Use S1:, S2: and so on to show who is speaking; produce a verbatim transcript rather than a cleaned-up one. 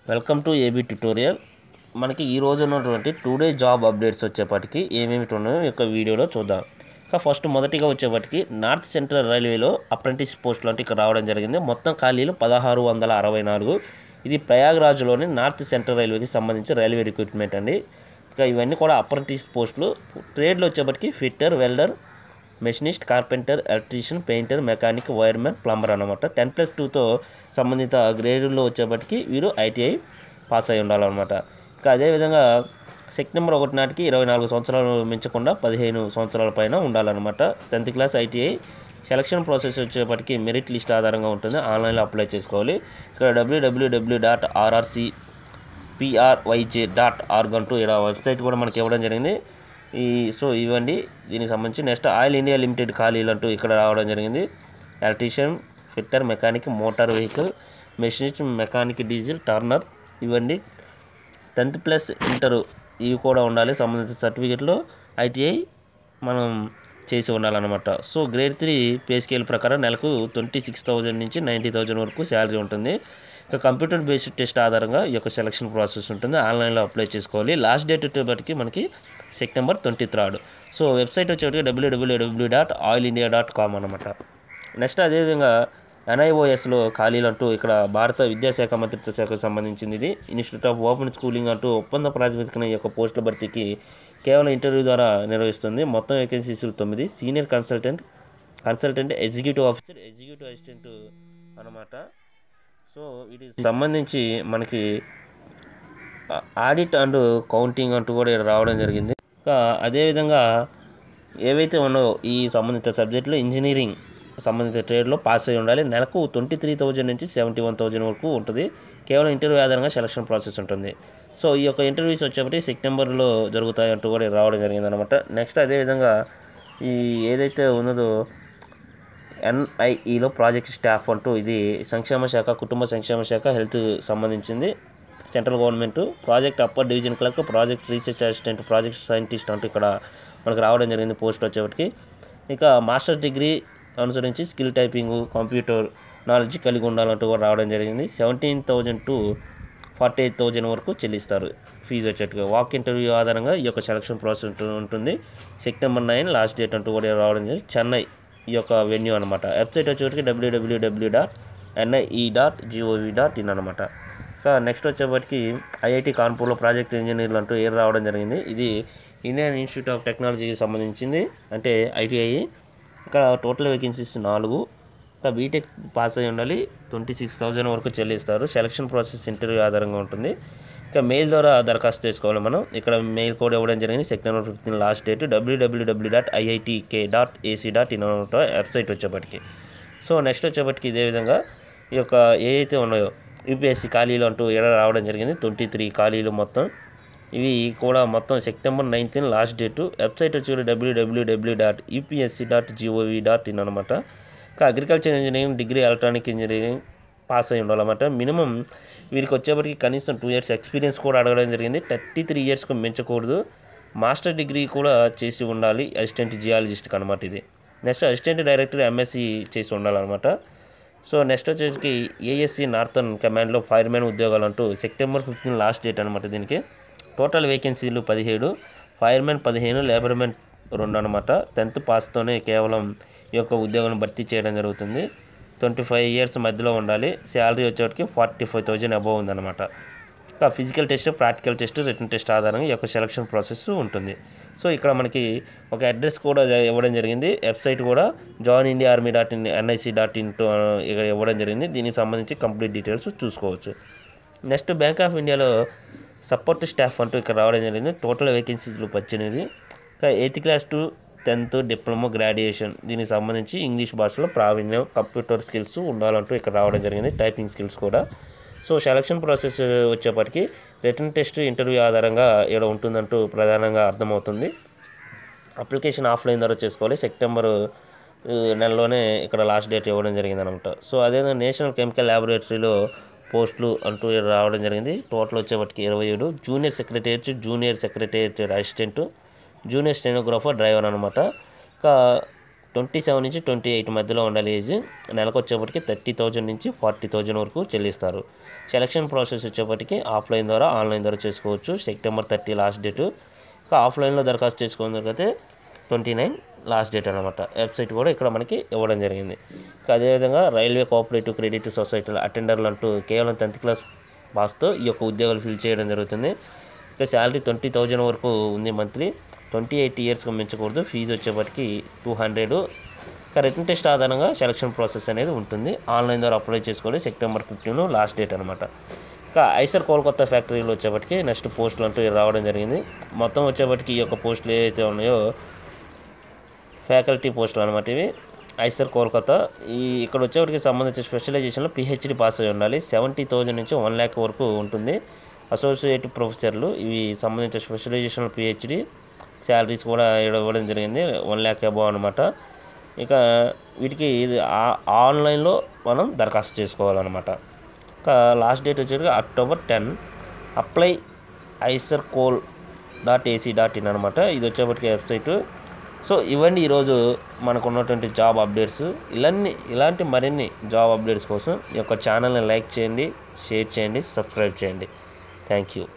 S1: Welcome to AB tutorial. మనకి ఈ రోజు ఉన్నటువంటి టుడే జాబ్ అప్డేట్స్ వచ్చేప్పటికి ఏమేమిటి ఉన్నాయో ఈ యొక్క వీడియోలో చూద్దాం. ఇంకా ఫస్ట్ మొదటిగా వచ్చేప్పటికి నార్త్ సెంట్రల్ రైల్వేలో అప్రెంటిస్ పోస్టులు అంటే ఇక్కడ రావడం జరిగింది. మొత్తం ఖాళీలు పదహారు వందల అరవై నాలుగు. ఇది ప్రయాగ్రాజ్లోని నార్త్ సెంట్రల్ రైల్వేకి సంబంధించి రైల్వే రిక్రూట్మెంట్ అండి. ఇంకా ఇవన్నీ కూడా అప్రెంటిస్ పోస్టులు. ట్రేడ్లో వచ్చేప్పటికి fitter, welder, machinist, carpenter, electrician, painter, mechanic, wiremen, plumber అనమాట. టెన్ ప్లస్ టూతో సంబంధిత గ్రేడుల్లో వచ్చేప్పటికి వీరు ఐటీఐ పాస్ అయి ఉండాలన్నమాట. ఇంకా అదేవిధంగా సెప్టెంబర్ ఒకటి నాటికి ఇరవై నాలుగు సంవత్సరాలు మించకుండా పదిహేను సంవత్సరాల పైన ఉండాలన్నమాట. Tenth class ITI. Selection process వచ్చేప్పటికి మెరిట్ లిస్ట్ ఆధారంగా ఉంటుంది. ఆన్లైన్లో అప్లై చేసుకోవాలి. ఇక్కడ డబ్ల్యూడబ్ల్యూడబ్ల్యూ dot RRC PRYJ dot org అంటూ ఇక్కడ వెబ్సైట్ కూడా మనకి ఇవ్వడం జరిగింది. ఈ సో ఇవ్వండి దీనికి సంబంధించి. నెక్స్ట్ ఆయిల్ ఇండియా లిమిటెడ్ ఖాళీలు అంటూ ఇక్కడ రావడం జరిగింది. Electrician, fitter, mechanic, motor vehicle, machinist, mechanic, diesel, turner ఇవ్వండి. టెన్త్ ప్లస్ ఇంటర్ ఇవి కూడా ఉండాలి. సంబంధించిన సర్టిఫికెట్లో ఐటీఐ మనం చేసి ఉండాలన్నమాట. So grade three pay scale ప్రకారం నెలకు ట్వంటీ సిక్స్ థౌజండ్ నుంచి నైంటీ థౌజండ్ వరకు శాలరీ ఉంటుంది. ఇక కంప్యూటర్ బేస్డ్ టెస్ట్ ఆధారంగా ఈ యొక్క సెలక్షన్ ప్రాసెస్ ఉంటుంది. ఆన్లైన్లో అప్లై చేసుకోవాలి. లాస్ట్ డేట్ వచ్చేప్పటికి మనకి September twenty third. So website వచ్చేటికి డబ్ల్యూడబ్ల్యూడబ్ల్యూ dot oil India dot com అనమాట. నెక్స్ట్ అదేవిధంగా ఎన్ఐఓఎస్లో ఖాళీలు అంటూ ఇక్కడ భారత విద్యాశాఖ మంత్రిత్వ శాఖకు సంబంధించింది. ఇది ఇన్స్టిట్యూట్ ఆఫ్ ఓపెన్ స్కూలింగ్ అంటూ ఒప్పంద ప్రాతిపదికన ఈ యొక్క పోస్టుల భర్తీకి కేవలం ఇంటర్వ్యూ ద్వారా నిర్వహిస్తుంది. మొత్తం వేకెన్సీలు తొమ్మిది. Senior consultant, consultant, executive officer, executive assistant అనమాట. సో వీటికి సంబంధించి మనకి ఆడిట్ అండ్ కౌంటింగ్ అంటూ కూడా ఇక్కడ రావడం జరిగింది. ఇంకా అదేవిధంగా ఏవైతే ఉన్నాయో ఈ సంబంధిత సబ్జెక్టులో ఇంజనీరింగ్ సంబంధిత ట్రేడ్లో పాస్ అయి ఉండాలి. నెలకు ట్వంటీ త్రీ థౌజండ్ నుంచి సెవెంటీ వన్ థౌజండ్ వరకు ఉంటుంది. కేవలం ఇంటర్వ్యూ ఆధారంగా సెలక్షన్ ప్రాసెస్ ఉంటుంది. సో ఈ యొక్క ఇంటర్వ్యూస్ వచ్చేప్పటికి సెప్టెంబర్లో జరుగుతాయి అంటూ కూడా రావడం జరిగింది అనమాట. నెక్స్ట్ అదేవిధంగా ఈ ఏదైతే ఉన్నదో ఎన్ఐఈలో ప్రాజెక్ట్ స్టాఫ్ అంటూ ఇది సంక్షేమ శాఖ, కుటుంబ సంక్షేమ శాఖ, హెల్త్ సంబంధించింది. Central government project upper division clerk, project research assistant, project scientist అంటూ ఇక్కడ మనకు రావడం జరిగింది పోస్ట్ వచ్చేప్పటికి. ఇక మాస్టర్స్ డిగ్రీ అనుసరించి స్కిల్ టైపింగ్, కంప్యూటర్ నాలెడ్జ్ కలిగి ఉండాలంటూ కూడా రావడం జరిగింది. Seventeen thousand to forty eight thousand వరకు చెల్లిస్తారు ఫీజు వచ్చేట్టుగా. వాక్ ఇంటర్వ్యూ ఆధారంగా ఈ యొక్క సెలక్షన్ ప్రాసెస్ ఉంటుంది. సెప్టెంబర్ నైన్ లాస్ట్ డేట్ అంటూ కూడా రావడం జరిగింది. చెన్నై ఈ యొక్క వెన్యూ అనమాట. వెబ్సైట్ వచ్చేటికి డబ్ల్యూడబ్ల్యూడబ్ల్యూ dot NIE dot GOV dot in అనమాట. ఇంకా నెక్స్ట్ వచ్చేప్పటికి ఐఐటి కాన్పూర్లో ప్రాజెక్ట్ ఇంజనీర్లు అంటూ ఏర్ రావడం జరిగింది. ఇది ఇండియన్ ఇన్స్టిట్యూట్ ఆఫ్ టెక్నాలజీకి సంబంధించింది, అంటే ఐటీఐ. ఇక్కడ టోటల్ వేకెన్సీస్ నాలుగు. ఇంకా బీటెక్ పాస్ అయి ఉండాలి. ట్వంటీ సిక్స్ థౌజండ్ వరకు చెల్లిస్తారు. సెలక్షన్ ప్రాసెస్ ఇంటర్వ్యూ ఆధారంగా ఉంటుంది. ఇంకా మెయిల్ ద్వారా దరఖాస్తు చేసుకోవాలి మనం. ఇక్కడ మెయిల్ కోడ్ ఇవ్వడం జరిగింది. September fifteen last date. డబ్ల్యూడబ్ల్యూడబ్ల్యూ dot IITK dot AC dot in website వచ్చేప్పటికి. సో నెక్స్ట్ వచ్చేప్పటికి ఇదే విధంగా ఈ యొక్క ఏ అయితే ఉన్నాయో యూపీఎస్సీ ఖాళీలు అంటూ ఎడ రావడం జరిగింది. ట్వంటీ త్రీ ఖాళీలు మొత్తం. ఇవి కూడా మొత్తం September nineteen last date. Website వచ్చి డబ్ల్యూడబ్ల్యూడబ్ల్యూ dot UPSC dot GOV dot in అనమాట. ఇంకా agriculture engineering, degree electronic engineering pass అయి ఉండాలన్నమాట. మినిమం వీరికి వచ్చేప్పటికి కనీసం టూ ఇయర్స్ ఎక్స్పీరియన్స్ కూడా అడగడం జరిగింది. థర్టీ త్రీ ఇయర్స్కి మించకూడదు. మాస్టర్ డిగ్రీ కూడా చేసి ఉండాలి అసిస్టెంట్ జియాలజిస్ట్కి అనమాట ఇది. నెక్స్ట్ అసిస్టెంట్ డైరెక్టర్ ఎంఎస్సి చేసి ఉండాలన్నమాట. సో నెక్స్ట్ వచ్చేసి ఏఎస్సి నార్థన్ కమాండ్లో ఫైర్మెన్ ఉద్యోగాలు అంటూ సెప్టెంబర్ ఫిఫ్టీన్ లాస్ట్ డేట్ అనమాట దీనికి. టోటల్ వేకెన్సీలు పదిహేడు. ఫైర్మెన్ పదిహేను, లేబర్మెన్ రెండు అనమాట. టెన్త్ పాస్తోనే కేవలం ఈ యొక్క ఉద్యోగాన్ని భర్తీ చేయడం జరుగుతుంది. ట్వంటీ ఫైవ్ ఇయర్స్ మధ్యలో ఉండాలి. శాలరీ వచ్చేటికి ఫార్టీ ఫైవ్ థౌజండ్ అబవ్ ఉందన్నమాట. ఇంకా physical test, practical test, written test ఆధారంగా ఈ యొక్క సెలక్షన్ ప్రాసెస్ ఉంటుంది. సో ఇక్కడ మనకి ఒక అడ్రస్ కూడా ఇవ్వడం జరిగింది. వెబ్సైట్ కూడా join India army dot in NIC dot in ఇక్కడ ఇవ్వడం జరిగింది. దీనికి సంబంధించి కంప్లీట్ డీటెయిల్స్ చూసుకోవచ్చు. నెక్స్ట్ బ్యాంక్ ఆఫ్ ఇండియాలో సపోర్ట్ స్టాఫ్ అంటూ ఇక్కడ రావడం జరిగింది. టోటల్ వేకెన్సీలు పద్దెనిమిది. ఇంకా eighth class to tenth, diploma, graduation దీనికి సంబంధించి ఇంగ్లీష్ భాషలో ప్రావీణ్యం, కంప్యూటర్ స్కిల్స్ ఉండాలంటూ ఇక్కడ రావడం జరిగింది. టైపింగ్ స్కిల్స్ కూడా. సో సెలక్షన్ ప్రాసెస్ వచ్చేప్పటికి రిటన్ టెస్ట్, ఇంటర్వ్యూ ఆధారంగా ఇక్కడ ఉంటుందంటూ ప్రధానంగా అర్థమవుతుంది. అప్లికేషన్ ఆఫ్లైన్ ద్వారా చేసుకోవాలి. సెప్టెంబర్ నెలలోనే ఇక్కడ లాస్ట్ డేట్ ఇవ్వడం జరిగింది అనమాట. సో అదేవిధంగా నేషనల్ కెమికల్ ల్యాబొరేటరీలో పోస్టులు అంటూ రావడం జరిగింది. టోటల్ వచ్చేప్పటికి ఇరవై ఏడు. Junior secretariat, junior secretariat assistant, junior stenographer, driver అనమాట. ఇంకా ట్వంటీ సెవెన్ నుంచి ట్వంటీ ఎయిట్ మధ్యలో ఉండాలి ఏజ్. నెలకు వచ్చేప్పటికి థర్టీ థౌజండ్ నుంచి ఫార్టీ థౌజండ్ వరకు చెల్లిస్తారు. సెలక్షన్ ప్రాసెస్ వచ్చేప్పటికి ఆఫ్లైన్ ద్వారా ఆన్లైన్ ద్వారా చేసుకోవచ్చు. September thirty last date. ఇంకా ఆఫ్లైన్లో దరఖాస్తు చేసుకోవడానికి ట్వంటీ నైన్ లాస్ట్ డేట్ అనమాట. వెబ్సైట్ కూడా ఇక్కడ మనకి ఇవ్వడం జరిగింది. ఇంకా అదేవిధంగా రైల్వే కోఆపరేటివ్ క్రెడిట్ సొసైటీల అటెండర్లు అంటూ కేవలం టెన్త్ క్లాస్ పాస్తో ఈ యొక్క ఉద్యోగాలు ఫిల్ చేయడం జరుగుతుంది. ఇంకా శాలరీ ట్వంటీ థౌజండ్ వరకు ఉంది మంత్లీ. ట్వంటీ ఎయిట్ ఇయర్స్కి మించకూడదు. ఫీజు వచ్చేప్పటికి టూ హండ్రెడ్. ఇంకా రిటర్న్ టెస్ట్ ఆధారంగా సెలక్షన్ ప్రాసెస్ అనేది ఉంటుంది. ఆన్లైన్ ద్వారా అప్లై చేసుకోవాలి. సెప్టెంబర్ ఫిఫ్టీన్ లాస్ట్ డేట్ అనమాట. ఇంకా ఐసర్ కోల్కతా ఫ్యాక్టరీలో వచ్చేప్పటికి నెక్స్ట్ పోస్టులు అంటూ రావడం జరిగింది. మొత్తం వచ్చేప్పటికి ఈ యొక్క పోస్టులు ఏవైతే ఉన్నాయో ఫ్యాకల్టీ పోస్టులు అనమాట ఇవి. ఐసర్ కోల్కతా ఈ ఇక్కడ వచ్చేప్పటికి సంబంధించిన స్పెషలైజేషన్లో పిహెచ్డి పాస్ అయి ఉండాలి. సెవెంటీ థౌజండ్ నుంచి వన్ ల్యాక్ వరకు ఉంటుంది. అసోసియేట్ ప్రొఫెసర్లు ఇవి సంబంధించిన స్పెషలైజేషన్ పిహెచ్డి శాలరీస్ కూడా ఇవ్వడం జరిగింది. వన్ ల్యాక్ అబౌవ్ అనమాట. ఇక వీటికి ఇది ఆన్లైన్లో మనం దరఖాస్తు చేసుకోవాలన్నమాట. ఇంకా లాస్ట్ డేట్ వచ్చేసరికి October ten. Apply IISER Kol dot AC dot in అనమాట. ఇది వచ్చేప్పటికి వెబ్సైటు. సో ఇవన్నీ ఈరోజు మనకు ఉన్నటువంటి జాబ్ అప్డేట్స్. ఇలాంటి ఇలాంటి మరిన్ని జాబ్ అప్డేట్స్ కోసం ఈ యొక్క ఛానల్ని లైక్ చేయండి, షేర్ చేయండి, సబ్స్క్రైబ్ చేయండి. Thank you.